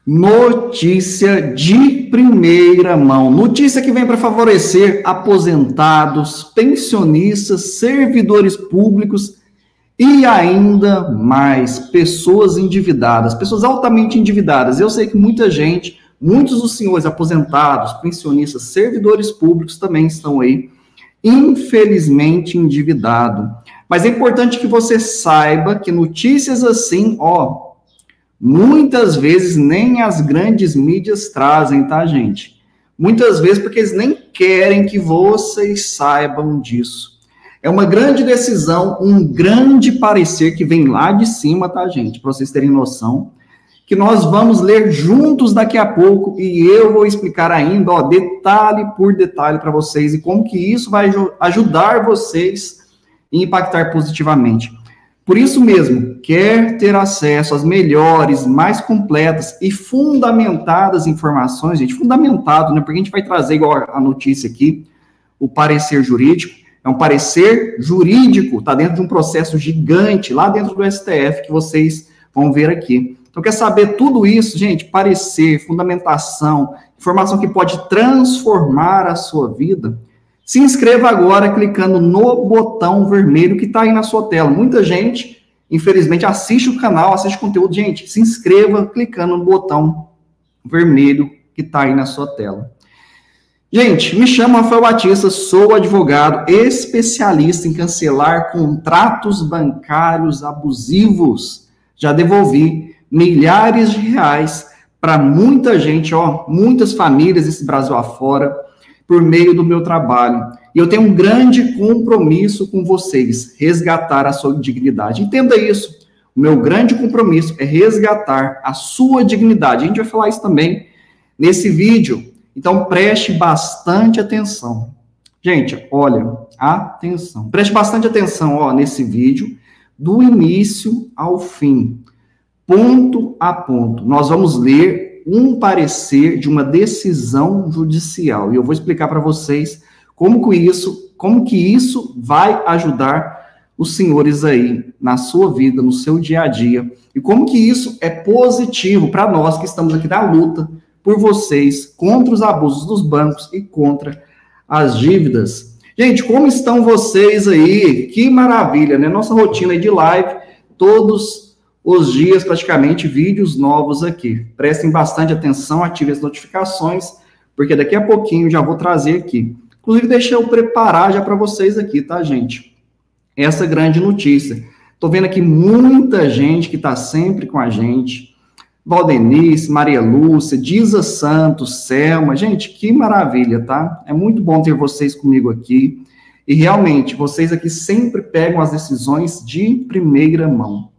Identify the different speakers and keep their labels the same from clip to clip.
Speaker 1: Notícia de primeira mão. Notícia que vem para favorecer aposentados, pensionistas, servidores públicos e ainda mais pessoas endividadas, pessoas altamente endividadas. Eu sei que muita gente, muitos dos senhores aposentados, pensionistas, servidores públicos também estão aí, infelizmente endividados. Mas é importante que você saiba que notícias assim, muitas vezes nem as grandes mídias trazem, tá, gente? Muitas vezes porque eles nem querem que vocês saibam disso. É uma grande decisão, um grande parecer que vem lá de cima, tá, gente? Para vocês terem noção, que nós vamos ler juntos daqui a pouco e eu vou explicar ainda, detalhe por detalhe para vocês e como que isso vai ajudar vocês e impactar positivamente. Por isso mesmo, quer ter acesso às melhores, mais completas e fundamentadas informações, gente, fundamentado, né? Porque a gente vai trazer, igual a notícia aqui, o parecer jurídico, é um parecer jurídico, está dentro de um processo gigante, lá dentro do STF, que vocês vão ver aqui. Então, quer saber tudo isso, gente? Parecer, fundamentação, informação que pode transformar a sua vida. Se inscreva agora clicando no botão vermelho que está aí na sua tela. Muita gente, infelizmente, assiste o canal, assiste o conteúdo. Gente, se inscreva clicando no botão vermelho que está aí na sua tela. Gente, me chamo Rafael Batista, sou advogado especialista em cancelar contratos bancários abusivos. Já devolvi milhares de reais para muita gente, muitas famílias desse Brasil afora, por meio do meu trabalho. E eu tenho um grande compromisso com vocês, resgatar a sua dignidade. Entenda isso. O meu grande compromisso é resgatar a sua dignidade. A gente vai falar isso também nesse vídeo. Então, preste bastante atenção. Gente, olha, atenção. Preste bastante atenção, nesse vídeo, do início ao fim, ponto a ponto. Nós vamos ler um parecer de uma decisão judicial. E eu vou explicar para vocês como que isso vai ajudar os senhores aí na sua vida, no seu dia a dia. E como que isso é positivo para nós que estamos aqui na luta por vocês contra os abusos dos bancos e contra as dívidas. Gente, como estão vocês aí? Que maravilha, né? Nossa rotina aí de live, todos os dias, praticamente, vídeos novos aqui. Prestem bastante atenção, ativem as notificações, porque daqui a pouquinho já vou trazer aqui. Inclusive, deixa eu preparar já para vocês aqui, tá, gente? Essa grande notícia. Tô vendo aqui muita gente que está sempre com a gente. Valdenice, Maria Lúcia, Diza Santos, Selma. Gente, que maravilha, tá? É muito bom ter vocês comigo aqui. E, realmente, vocês aqui sempre pegam as decisões de primeira mão.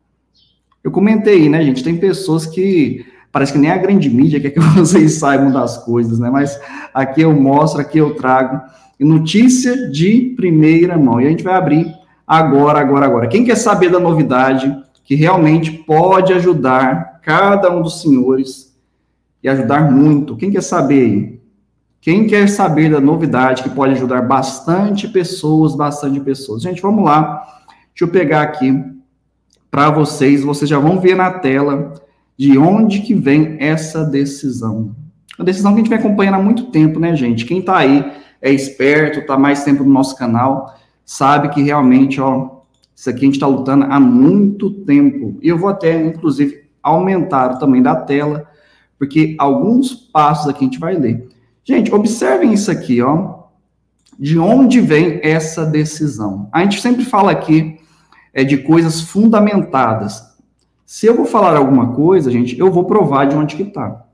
Speaker 1: Eu comentei, né, gente, tem pessoas que parece que nem a grande mídia quer que vocês saibam das coisas, né, mas aqui eu mostro, aqui eu trago notícia de primeira mão, e a gente vai abrir agora. Quem quer saber da novidade que realmente pode ajudar cada um dos senhores e ajudar muito? Quem quer saber aí? Quem quer saber da novidade que pode ajudar bastante pessoas? Gente, vamos lá, deixa eu pegar aqui para vocês já vão ver na tela de onde que vem essa decisão. A decisão que a gente vem acompanhando há muito tempo, né, gente? Quem tá aí é esperto, tá mais tempo no nosso canal, sabe que realmente, isso aqui a gente tá lutando há muito tempo. E eu vou até, inclusive, aumentar o tamanho da tela, porque alguns passos aqui a gente vai ler. Gente, observem isso aqui, de onde vem essa decisão. A gente sempre fala aqui de coisas fundamentadas. Se eu vou falar alguma coisa, gente, eu vou provar de onde que está.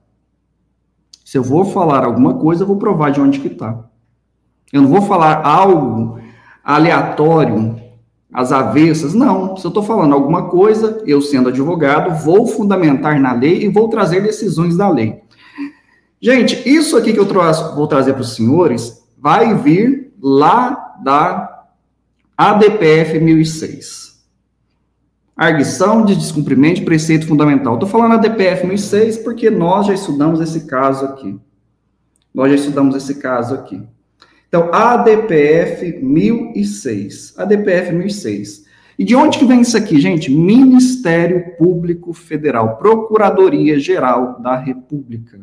Speaker 1: Se eu vou falar alguma coisa, eu vou provar de onde que está. Eu não vou falar algo aleatório, às avessas, não. Se eu estou falando alguma coisa, eu sendo advogado, vou fundamentar na lei e vou trazer decisões da lei. Gente, isso aqui que eu vou trazer para os senhores vai vir lá da ADPF 1006. Arguição de descumprimento de preceito fundamental. Estou falando ADPF 1006 porque nós já estudamos esse caso aqui. Então, ADPF 1006. ADPF 1006. E de onde que vem isso aqui, gente? Ministério Público Federal, Procuradoria-Geral da República.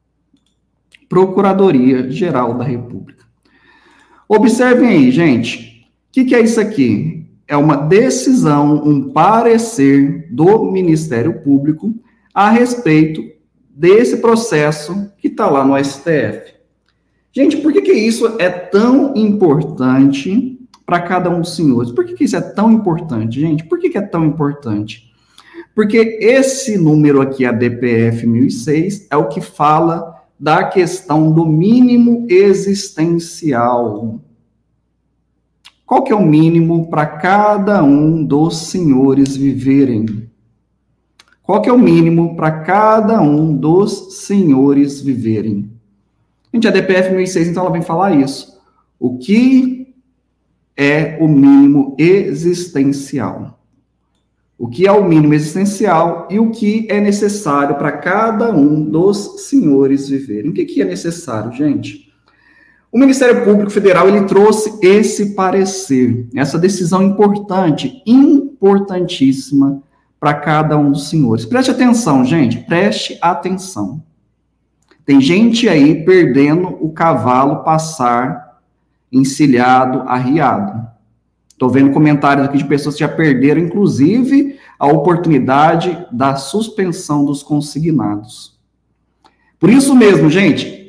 Speaker 1: Procuradoria-Geral da República. Observem aí, gente, o que é isso aqui? É uma decisão, um parecer do Ministério Público a respeito desse processo que está lá no STF. Gente, por que isso é tão importante para cada um dos senhores? Por que isso é tão importante, gente? Por que é tão importante? Porque esse número aqui, a DPF 1006, é o que fala da questão do mínimo existencial. Qual que é o mínimo para cada um dos senhores viverem? Qual que é o mínimo para cada um dos senhores viverem? Gente, a DPF 1006, então, ela vem falar isso. O que é o mínimo existencial? O que é o mínimo existencial e o que é necessário para cada um dos senhores viverem? O que é necessário, gente? O Ministério Público Federal, ele trouxe esse parecer, essa decisão importante, importantíssima para cada um dos senhores. Preste atenção, gente, preste atenção. Tem gente aí perdendo o cavalo passar encilhado, arriado. Estou vendo comentários aqui de pessoas que já perderam, inclusive, a oportunidade da suspensão dos consignados. Por isso mesmo, gente,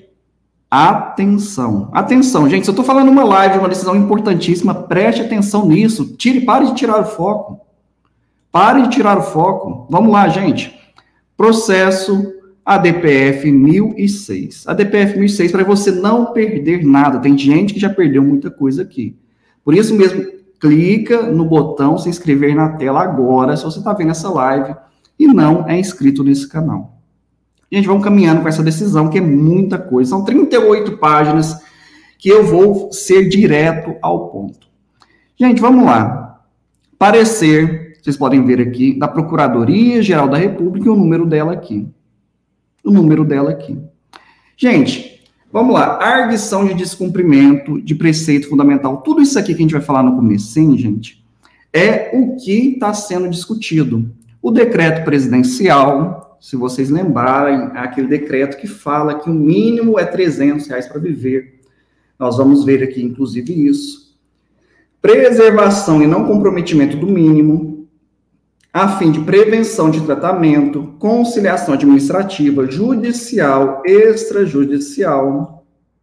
Speaker 1: atenção. Atenção, gente, se eu estou falando uma live, uma decisão importantíssima, preste atenção nisso. Pare de tirar o foco. Pare de tirar o foco. Vamos lá, gente. Processo ADPF 1006. ADPF 1006, para você não perder nada. Tem gente que já perdeu muita coisa aqui. Por isso mesmo, clica no botão se inscrever na tela agora, se você está vendo essa live e não é inscrito nesse canal. Gente, vamos caminhando com essa decisão, que é muita coisa. São 38 páginas que eu vou ser direto ao ponto. Gente, vamos lá. Parecer, vocês podem ver aqui, da Procuradoria-Geral da República e o número dela aqui. O número dela aqui. Gente, vamos lá. Arguição de descumprimento de preceito fundamental. Tudo isso aqui que a gente vai falar no comecinho, gente, é o que está sendo discutido. O decreto presidencial, se vocês lembrarem, é aquele decreto que fala que o mínimo é R$300 para viver. Nós vamos ver aqui, inclusive, isso. Preservação e não comprometimento do mínimo, a fim de prevenção de tratamento, conciliação administrativa, judicial, extrajudicial.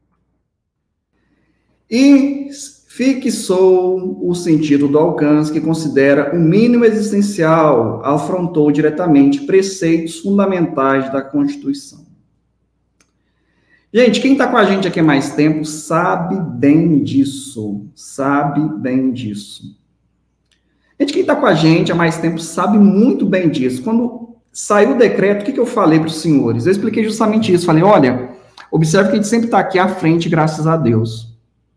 Speaker 1: E fixou o sentido do alcance que considera o mínimo existencial, afrontou diretamente preceitos fundamentais da Constituição. Gente, quem está com a gente aqui há mais tempo sabe bem disso, sabe bem disso. Gente, quem está com a gente há mais tempo sabe muito bem disso. Quando saiu o decreto, o que eu falei para os senhores? Eu expliquei justamente isso. Falei, olha, observe que a gente sempre está aqui à frente, graças a Deus.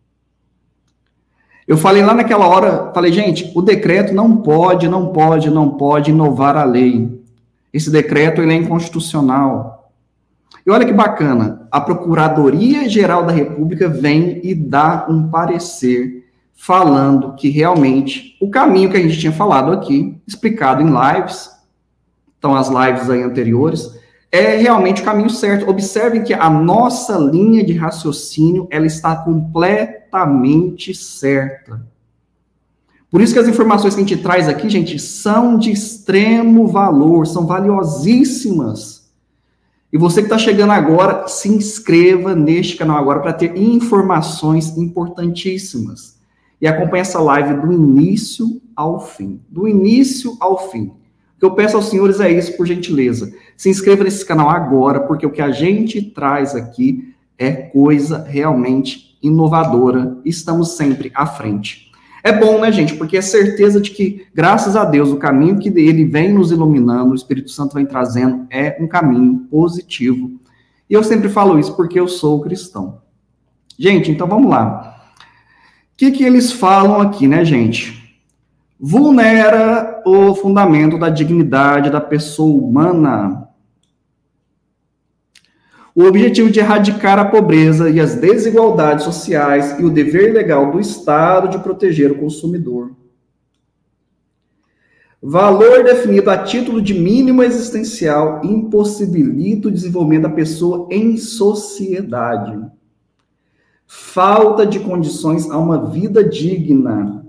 Speaker 1: Eu falei lá naquela hora, falei, gente, o decreto não pode inovar a lei. Esse decreto, ele é inconstitucional. E olha que bacana, a Procuradoria-Geral da República vem e dá um parecer falando que realmente o caminho que a gente tinha falado aqui, explicado em lives, então as lives aí anteriores, é realmente o caminho certo. Observem que a nossa linha de raciocínio, ela está completamente certa. Por isso que as informações que a gente traz aqui, gente, são de extremo valor, são valiosíssimas. E você que está chegando agora, se inscreva neste canal agora para ter informações importantíssimas. E acompanhe essa live do início ao fim. Do início ao fim. O que eu peço aos senhores é isso, por gentileza. Se inscreva nesse canal agora, porque o que a gente traz aqui é coisa realmente inovadora. Estamos sempre à frente. É bom, né, gente? Porque é certeza de que, graças a Deus, o caminho que ele vem nos iluminando, o Espírito Santo vem trazendo, é um caminho positivo. E eu sempre falo isso porque eu sou cristão. Gente, então vamos lá. O que eles falam aqui, né, gente? Vulnera o fundamento da dignidade da pessoa humana. O objetivo de erradicar a pobreza e as desigualdades sociais e o dever legal do Estado de proteger o consumidor. Valor definido a título de mínimo existencial impossibilita o desenvolvimento da pessoa em sociedade. Falta de condições a uma vida digna.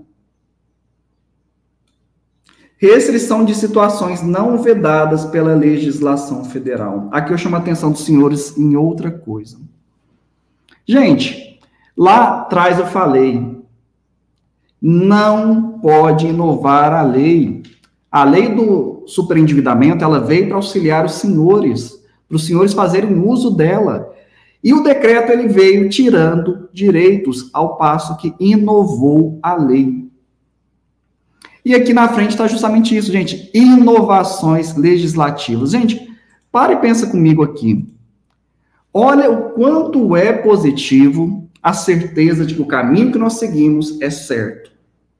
Speaker 1: Restrição de situações não vedadas pela legislação federal. Aqui eu chamo a atenção dos senhores em outra coisa. Gente, lá atrás eu falei, não pode inovar a lei. A lei do superendividamento, ela veio para auxiliar os senhores, para os senhores fazerem uso dela. E o decreto, ele veio tirando direitos, ao passo que inovou a lei. E aqui na frente está justamente isso, gente, inovações legislativas. Gente, para e pensa comigo aqui. Olha o quanto é positivo a certeza de que o caminho que nós seguimos é certo.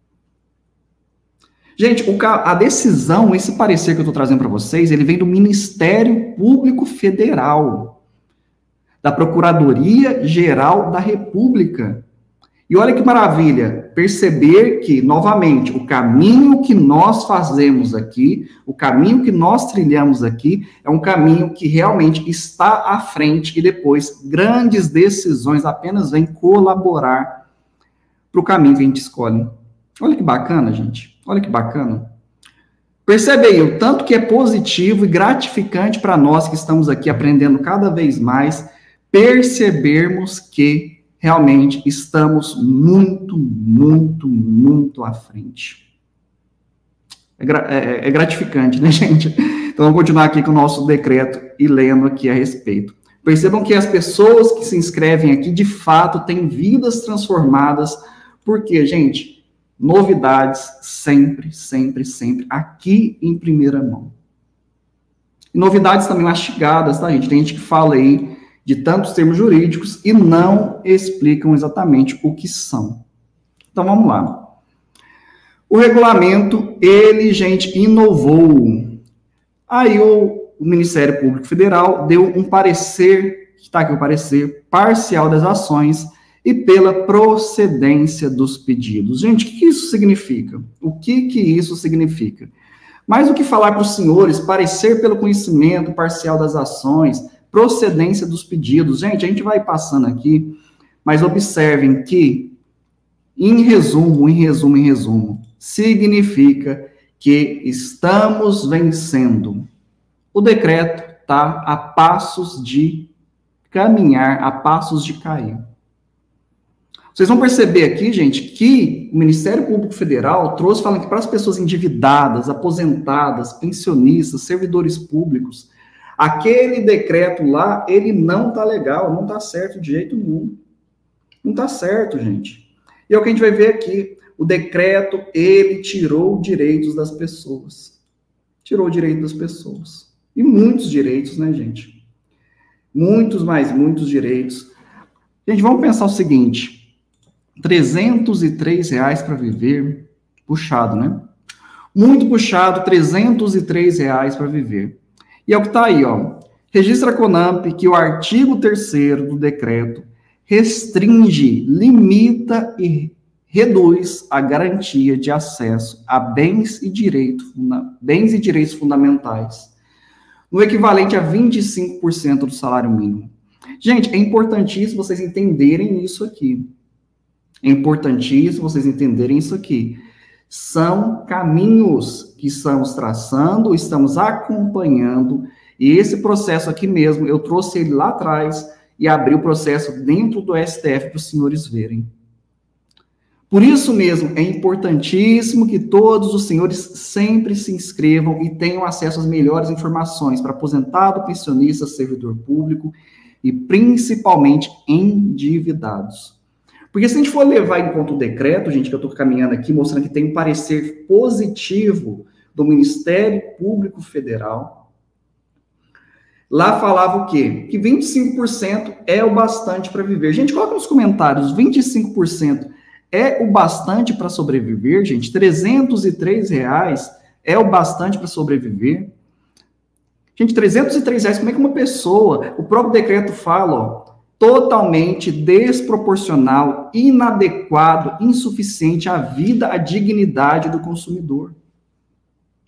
Speaker 1: Gente, a decisão, esse parecer que eu estou trazendo para vocês, ele vem do Ministério Público Federal, da Procuradoria-Geral da República. E olha que maravilha, perceber que, novamente, o caminho que nós fazemos aqui, o caminho que nós trilhamos aqui, é um caminho que realmente está à frente e depois grandes decisões apenas vêm colaborar para o caminho que a gente escolhe. Olha que bacana, gente. Olha que bacana. Percebe aí o tanto que é positivo e gratificante para nós que estamos aqui aprendendo cada vez mais, percebermos que realmente estamos muito, muito, muito à frente. É gratificante, né, gente? Então, vamos continuar aqui com o nosso decreto e lendo aqui a respeito. Percebam que as pessoas que se inscrevem aqui, de fato, têm vidas transformadas, porque, gente, novidades sempre, sempre, sempre, aqui em primeira mão. E novidades também mastigadas, tá, gente? Tem gente que fala aí de tantos termos jurídicos e não explicam exatamente o que são. Então, vamos lá. O regulamento, ele, gente, inovou. Aí o Ministério Público Federal deu um parecer, está aqui o parecer, parcial das ações e pela procedência dos pedidos. Gente, o que isso significa? O que isso significa? Mais do que falar para os senhores, parecer pelo conhecimento parcial das ações, procedência dos pedidos. Gente, a gente vai passando aqui, mas observem que, em resumo, significa que estamos vencendo. O decreto está a passos de caminhar, a passos de cair. Vocês vão perceber aqui, gente, que o Ministério Público Federal trouxe falando que para as pessoas endividadas, aposentadas, pensionistas, servidores públicos, aquele decreto lá, ele não está legal, não está certo de jeito nenhum. Não está certo, gente. E é o que a gente vai ver aqui. O decreto, ele tirou direitos das pessoas. Tirou o direito das pessoas. E muitos direitos, né, gente? Muitos direitos. Gente, vamos pensar o seguinte. R$303 para viver, puxado, né? Muito puxado, R$303 para viver. E é o que está aí, ó. Registra a Conamp que o artigo 3º do decreto restringe, limita e reduz a garantia de acesso a bens e direitos fundamentais, no equivalente a 25% do salário mínimo. Gente, é importantíssimo vocês entenderem isso aqui. É importantíssimo vocês entenderem isso aqui. São caminhos que estamos traçando, estamos acompanhando, e esse processo aqui mesmo, eu trouxe ele lá atrás e abri o processo dentro do STF para os senhores verem. Por isso mesmo, é importantíssimo que todos os senhores sempre se inscrevam e tenham acesso às melhores informações para aposentado, pensionista, servidor público e principalmente endividados. Porque se a gente for levar em conta o decreto, gente, que eu estou caminhando aqui, mostrando que tem um parecer positivo do Ministério Público Federal, lá falava o quê? Que 25% é o bastante para viver. Gente, coloca nos comentários, 25% é o bastante para sobreviver, gente? R$303 é o bastante para sobreviver? Gente, R$303, como é que uma pessoa, o próprio decreto fala, ó, totalmente desproporcional, inadequado, insuficiente à vida, à dignidade do consumidor.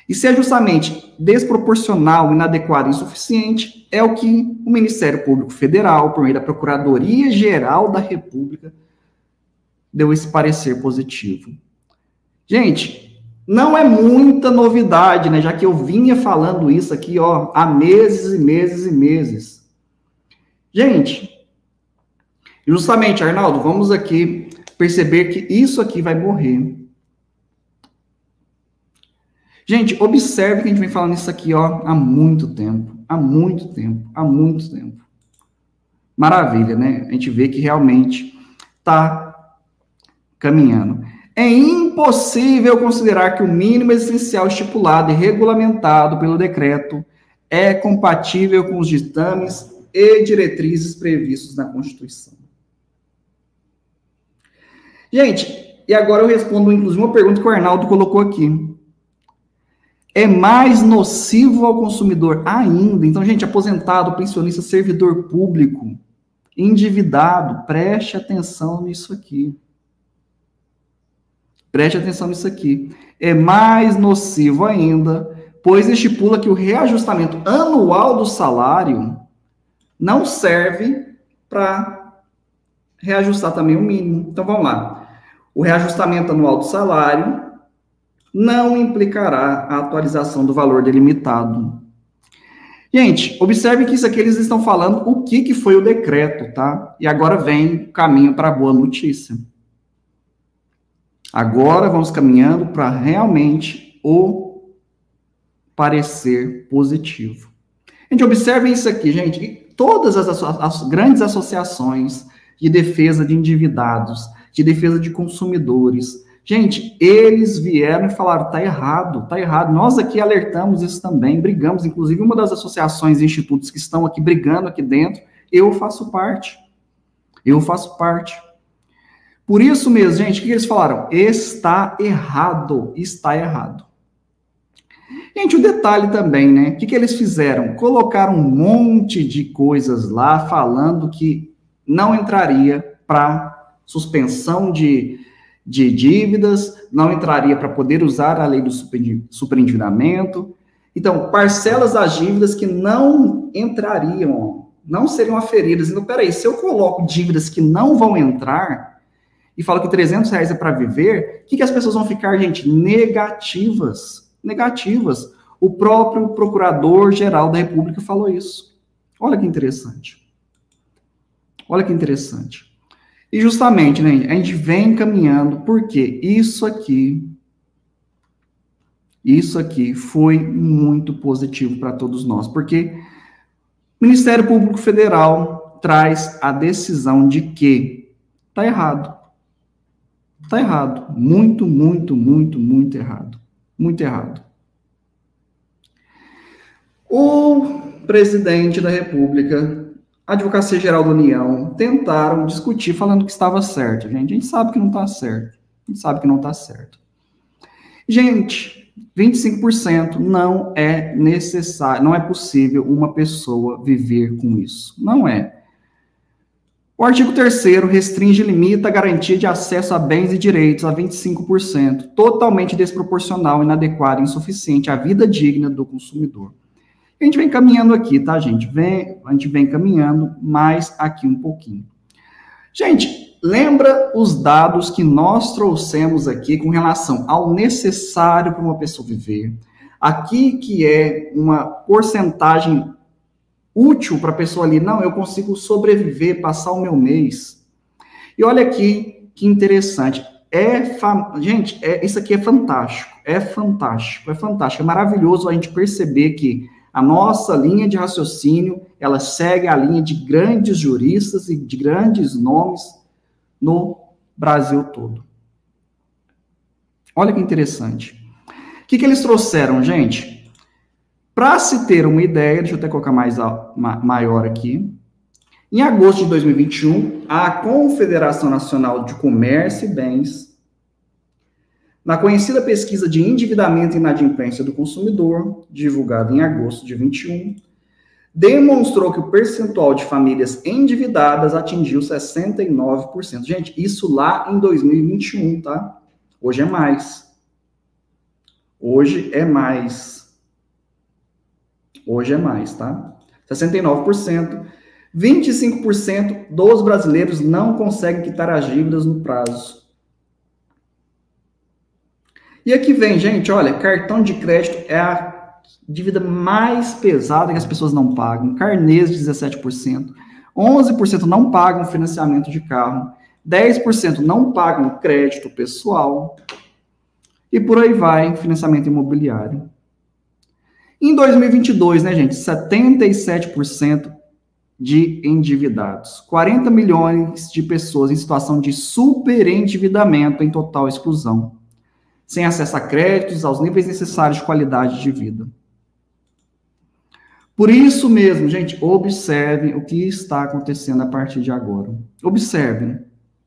Speaker 1: E se é justamente desproporcional, inadequado e insuficiente, é o que o Ministério Público Federal, por meio da Procuradoria-Geral da República, deu esse parecer positivo. Gente, não é muita novidade, né? Já que eu vinha falando isso aqui, ó, há meses e meses e meses. Gente, justamente, Arnaldo, vamos aqui perceber que isso aqui vai morrer. Gente, observe que a gente vem falando isso aqui, ó, há muito tempo. Há muito tempo. Há muito tempo. Maravilha, né? A gente vê que realmente está caminhando. É impossível considerar que o mínimo essencial estipulado e regulamentado pelo decreto é compatível com os ditames e diretrizes previstos na Constituição. Gente, e agora eu respondo, inclusive, uma pergunta que o Arnaldo colocou aqui. É mais nocivo ao consumidor ainda. Então, gente, aposentado, pensionista, servidor público, endividado, preste atenção nisso aqui. Preste atenção nisso aqui. É mais nocivo ainda, pois estipula que o reajustamento anual do salário não serve para reajustar também o mínimo. Então, vamos lá. O reajustamento anual do salário não implicará a atualização do valor delimitado. Gente, observe que isso aqui eles estão falando o que foi o decreto, tá? E agora vem o caminho para a boa notícia. Agora vamos caminhando para realmente o parecer positivo. Gente, observe isso aqui, gente. Todas as grandes associações de defesa de endividados, de defesa de consumidores, gente, eles vieram e falaram, tá errado, tá errado. Nós aqui alertamos isso também, brigamos, inclusive uma das associações e institutos que estão aqui brigando aqui dentro, eu faço parte. Eu faço parte. Por isso mesmo, gente, o que eles falaram? Está errado, está errado. Gente, o detalhe também, né? O que eles fizeram? Colocaram um monte de coisas lá falando que não entraria para suspensão de dívidas, não entraria para poder usar a lei do superendividamento. Então, parcelas das dívidas que não entrariam, não seriam aferidas. Então, peraí, se eu coloco dívidas que não vão entrar e falo que R$300 é para viver, o que as pessoas vão ficar, gente? Negativas. Negativas. O próprio Procurador-Geral da República falou isso. Olha que interessante. Olha que interessante. E justamente, né, a gente vem caminhando, porque isso aqui foi muito positivo para todos nós, porque o Ministério Público Federal traz a decisão de que está errado. Está errado. Muito, muito, muito, muito errado. Muito errado. O presidente da República, a Advocacia Geral da União, tentaram discutir falando que estava certo. Gente, a gente sabe que não está certo. A gente sabe que não está certo. Gente, 25% não é necessário, não é possível uma pessoa viver com isso. Não é. O artigo 3º restringe e limita a garantia de acesso a bens e direitos a 25%, totalmente desproporcional, inadequado e insuficiente à vida digna do consumidor. A gente vem caminhando aqui, tá, gente? A gente vem caminhando mais aqui um pouquinho. Gente, lembra os dados que nós trouxemos aqui com relação ao necessário para uma pessoa viver? Aqui que é uma porcentagem útil para a pessoa ali, não, eu consigo sobreviver, passar o meu mês. E olha aqui que interessante. Gente, isso aqui é fantástico, é fantástico, é fantástico. É maravilhoso a gente perceber que a nossa linha de raciocínio, ela segue a linha de grandes juristas e de grandes nomes no Brasil todo. Olha que interessante. O que eles trouxeram, gente? Para se ter uma ideia, deixa eu até colocar maior aqui. Em agosto de 2021, a Confederação Nacional de Comércio e Bens, na conhecida pesquisa de endividamento e inadimplência do consumidor, divulgada em agosto de 2021, demonstrou que o percentual de famílias endividadas atingiu 69%. Gente, isso lá em 2021, tá? Hoje é mais. Hoje é mais. Hoje é mais, tá? 69%. 25% dos brasileiros não conseguem quitar as dívidas no prazo. E aqui vem, gente, olha, cartão de crédito é a dívida mais pesada que as pessoas não pagam. Carnês, 17%. 11% não pagam financiamento de carro. 10% não pagam crédito pessoal. E por aí vai, financiamento imobiliário. Em 2022, né, gente, 77% de endividados. 40 milhões de pessoas em situação de superendividamento em total exclusão, sem acesso a créditos, aos níveis necessários de qualidade de vida. Por isso mesmo, gente, observem o que está acontecendo a partir de agora. Observem.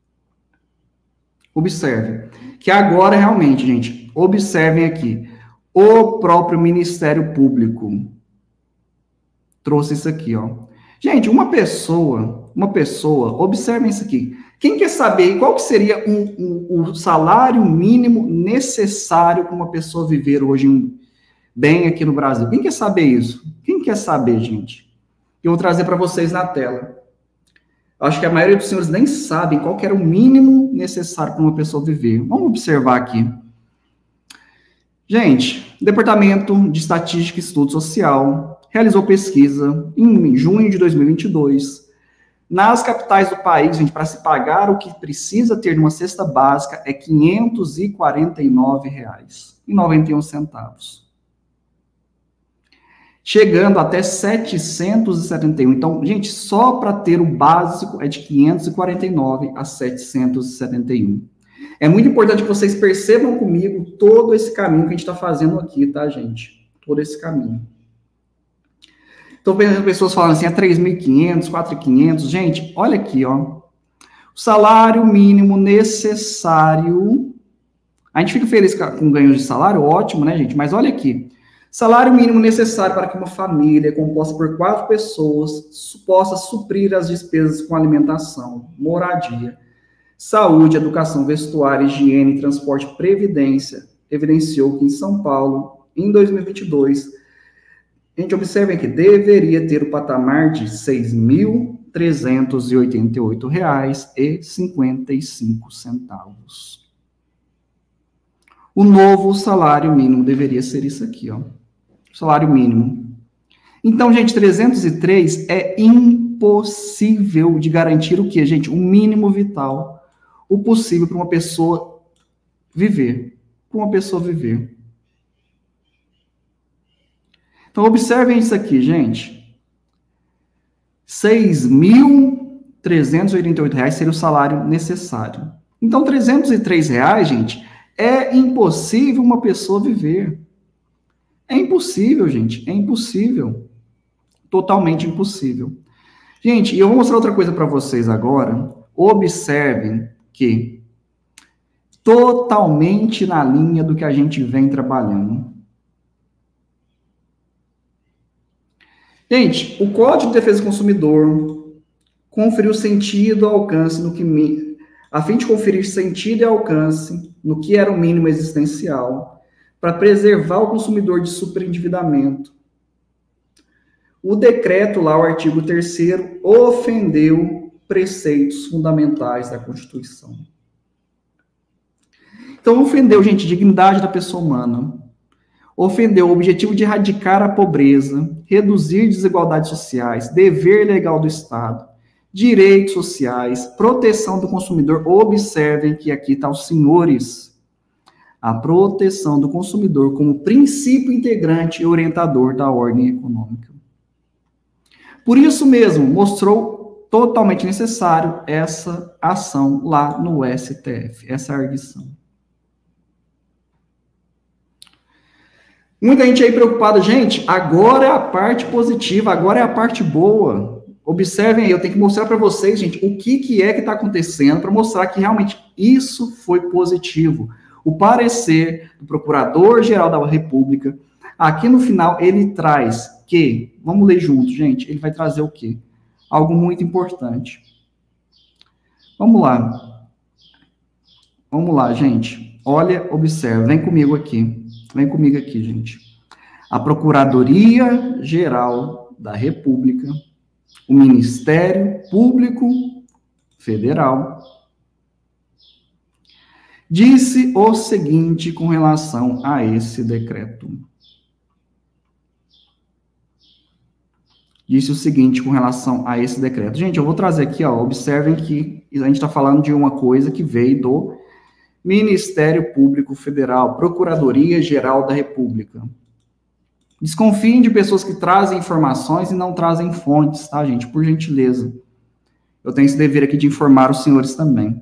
Speaker 1: Observem. Que agora, realmente, gente, observem aqui. O próprio Ministério Público trouxe isso aqui, ó. Gente, uma pessoa, observem isso aqui. Quem quer saber qual que seria o salário mínimo necessário para uma pessoa viver hoje bem aqui no Brasil? Quem quer saber isso? Quem quer saber, gente? Eu vou trazer para vocês na tela. Acho que a maioria dos senhores nem sabem qual que era o mínimo necessário para uma pessoa viver. Vamos observar aqui. Gente, o Departamento de Estatística e Estudo Social realizou pesquisa em junho de 2022. Nas capitais do país, gente, para se pagar o que precisa ter numa cesta básica é R$ 549,91. Chegando até 771. Então, gente, só para ter o básico é de 549 a 771. É muito importante que vocês percebam comigo todo esse caminho que a gente está fazendo aqui, tá, gente? Todo esse caminho. Estou vendo pessoas falando assim, é 3.500, 4.500. Gente, olha aqui, ó. O salário mínimo necessário. A gente fica feliz com ganhos de salário, ótimo, né, gente? Mas olha aqui. Salário mínimo necessário para que uma família composta por 4 pessoas possa suprir as despesas com alimentação, moradia, saúde, educação, vestuário, higiene, transporte, previdência, evidenciou que em São Paulo, em 2022, a gente observa que deveria ter o patamar de R$ 6.388,55. O novo salário mínimo deveria ser isso aqui, ó. Salário mínimo. Então, gente, 303 é impossível de garantir o quê, gente? O mínimo vital, o possível para uma pessoa viver. Para uma pessoa viver. Então, observem isso aqui, gente. R$ 6.388 seria o salário necessário. Então, R$ 303, gente, é impossível uma pessoa viver. É impossível, gente. É impossível. Totalmente impossível. Gente, e eu vou mostrar outra coisa para vocês agora. Observem que totalmente na linha do que a gente vem trabalhando. Gente, o Código de Defesa do Consumidor conferiu sentido e alcance no que... A fim de conferir sentido e alcance no que era o mínimo existencial, para preservar o consumidor de superendividamento. O decreto lá, o artigo 3º, ofendeu preceitos fundamentais da Constituição. Então, ofendeu, gente, dignidade da pessoa humana. Ofendeu o objetivo de erradicar a pobreza, reduzir desigualdades sociais, dever legal do Estado, direitos sociais, proteção do consumidor. Observem que aqui está os senhores. A proteção do consumidor como princípio integrante e orientador da ordem econômica. Por isso mesmo, mostrou totalmente necessário essa ação lá no STF, essa arguição. Muita gente aí preocupada, gente, agora é a parte positiva, agora é a parte boa. Observem aí, eu tenho que mostrar para vocês, gente, o que é que está acontecendo para mostrar que realmente isso foi positivo. O parecer do Procurador-Geral da República, aqui no final, ele traz que, vamos ler juntos, gente, ele vai trazer o quê? Algo muito importante. Vamos lá. Vamos lá, gente. Olha, observa, vem comigo aqui. Vem comigo aqui, gente. A Procuradoria-Geral da República, o Ministério Público Federal, disse o seguinte com relação a esse decreto. Disse o seguinte com relação a esse decreto. Gente, eu vou trazer aqui, ó, observem que a gente está falando de uma coisa que veio do Ministério Público Federal, Procuradoria-Geral da República. Desconfiem de pessoas que trazem informações e não trazem fontes, tá, gente? Por gentileza. Eu tenho esse dever aqui de informar os senhores também.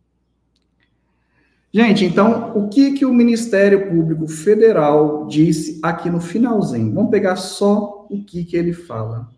Speaker 1: Gente, então, o que o Ministério Público Federal disse aqui no finalzinho? Vamos pegar só o que ele fala.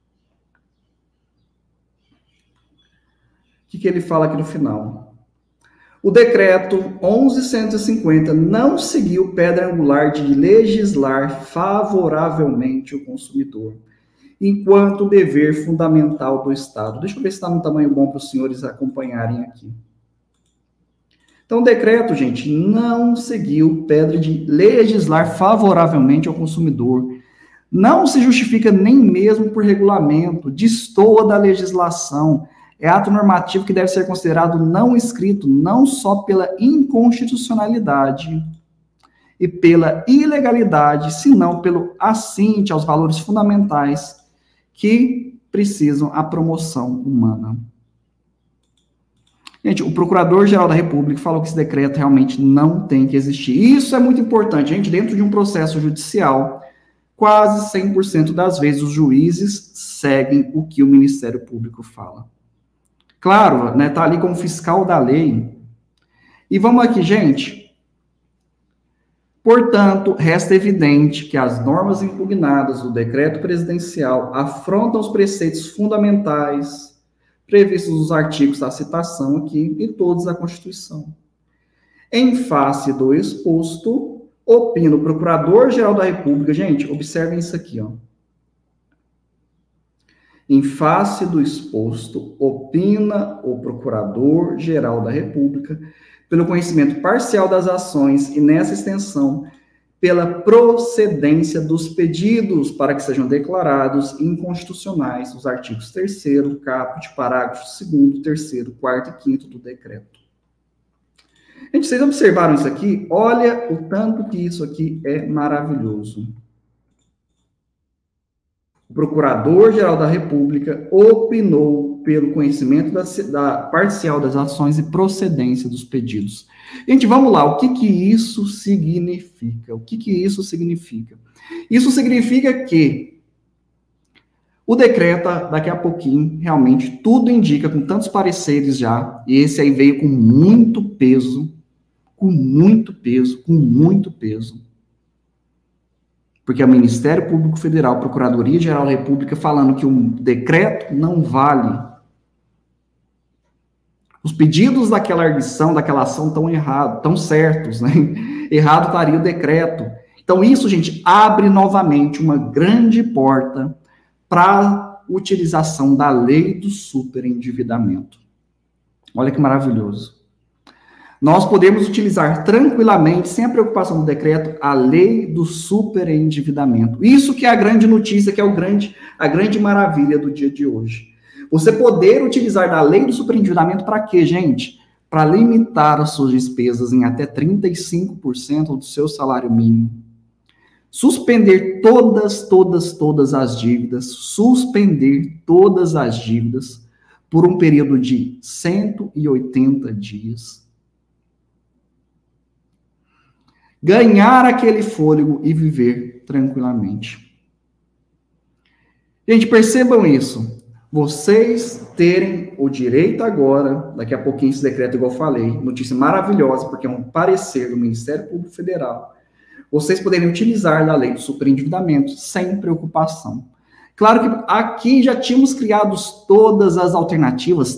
Speaker 1: O que ele fala aqui no final? O decreto 11.150 não seguiu pedra angular de legislar favoravelmente o consumidor, enquanto dever fundamental do Estado. Deixa eu ver se está no tamanho bom para os senhores acompanharem aqui. Então, o decreto, gente, não seguiu pedra de legislar favoravelmente ao consumidor. Não se justifica nem mesmo por regulamento, destoa da legislação. É ato normativo que deve ser considerado não escrito, não só pela inconstitucionalidade e pela ilegalidade, senão pelo assinte aos valores fundamentais que precisam a promoção humana. Gente, o Procurador-Geral da República falou que esse decreto realmente não tem que existir. Isso é muito importante, gente. Dentro de um processo judicial, quase 100% das vezes os juízes seguem o que o Ministério Público fala. Claro, né, tá ali como fiscal da lei. E vamos aqui, gente. Portanto, resta evidente que as normas impugnadas do decreto presidencial afrontam os preceitos fundamentais previstos nos artigos da citação aqui e todos da Constituição. Em face do exposto, opina o Procurador-Geral da República. Gente, observem isso aqui, ó. Em face do exposto, opina o Procurador-Geral da República, pelo conhecimento parcial das ações e, nessa extensão, pela procedência dos pedidos para que sejam declarados inconstitucionais os artigos 3º, caput, parágrafos 2º, 3º, 4º e 5º do decreto. Gente, vocês observaram isso aqui? Olha o tanto que isso aqui é maravilhoso. O Procurador-Geral da República opinou pelo conhecimento da parcial das ações e procedência dos pedidos. Gente, vamos lá, o que isso significa? O que isso significa? Isso significa que o decreto, daqui a pouquinho, realmente, tudo indica, com tantos pareceres já, e esse aí veio com muito peso, porque é o Ministério Público Federal, Procuradoria-Geral da República, falando que um decreto não vale. Os pedidos daquela arguição, daquela ação estão errados, estão certos, né? Errado estaria o decreto. Então, isso, gente, abre novamente uma grande porta para a utilização da lei do superendividamento. Olha que maravilhoso. Nós podemos utilizar tranquilamente, sem a preocupação do decreto, a lei do superendividamento. Isso que é a grande notícia, que é a grande maravilha do dia de hoje. Você poder utilizar da lei do superendividamento para quê, gente? Para limitar as suas despesas em até 35% do seu salário mínimo. Suspender todas as dívidas, por um período de 180 dias. Ganhar aquele fôlego e viver tranquilamente. Gente, percebam isso. Vocês terem o direito agora, daqui a pouquinho esse decreto, igual eu falei, notícia maravilhosa, porque é um parecer do Ministério Público Federal, vocês poderem utilizar da lei do superendividamento sem preocupação. Claro que aqui já temos criado todas as alternativas,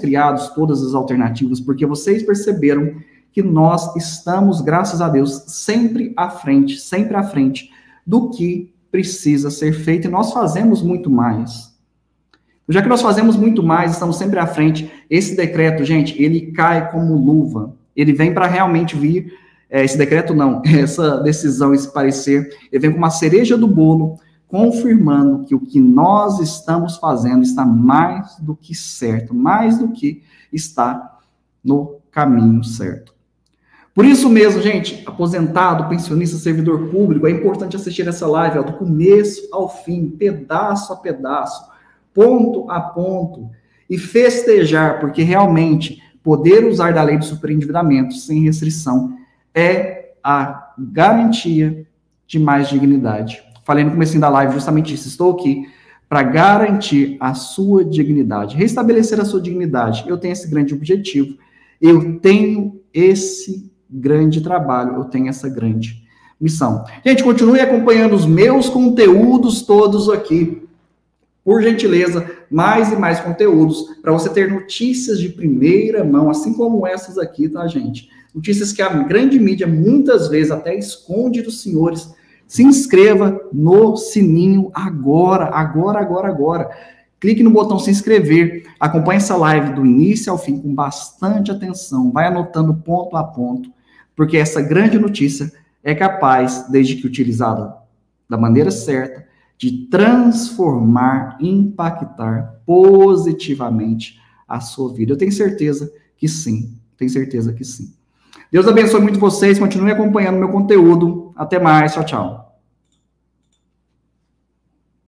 Speaker 1: porque vocês perceberam que nós estamos, graças a Deus, sempre à frente do que precisa ser feito, e nós fazemos muito mais. Já que nós fazemos muito mais, estamos sempre à frente, esse decreto, gente, ele cai como luva. Ele vem para realmente vir esse decreto não, essa decisão, esse parecer, ele vem com uma cereja do bolo, confirmando que o que nós estamos fazendo está mais do que certo, mais do que está no caminho certo. Por isso mesmo, gente, aposentado, pensionista, servidor público, é importante assistir essa live, ó, do começo ao fim, pedaço a pedaço, ponto a ponto, e festejar, porque realmente poder usar da lei do superendividamento sem restrição é a garantia de mais dignidade. Falei no começo da live justamente isso. Estou aqui para garantir a sua dignidade, restabelecer a sua dignidade. Eu tenho esse grande objetivo, eu tenho esse grande trabalho, eu tenho essa grande missão. Gente, continue acompanhando os meus conteúdos todos aqui. Por gentileza, mais e mais conteúdos para você ter notícias de primeira mão, assim como essas aqui, tá, gente? Notícias que a grande mídia muitas vezes até esconde dos senhores. Se inscreva no sininho agora. Clique no botão se inscrever. Acompanhe essa live do início ao fim com bastante atenção. Vai anotando ponto a ponto, porque essa grande notícia é capaz, desde que utilizada da maneira certa, de transformar, impactar positivamente a sua vida. Eu tenho certeza que sim. Tenho certeza que sim. Deus abençoe muito vocês. Continue acompanhando meu conteúdo. Até mais. Tchau, tchau.